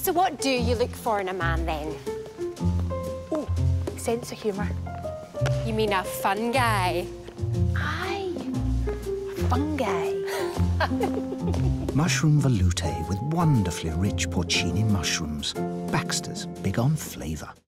So what do you look for in a man, then? Oh, sense of humour. You mean a fun guy? Aye, fun guy. Mushroom veloute with wonderfully rich porcini mushrooms. Baxters, big on flavour.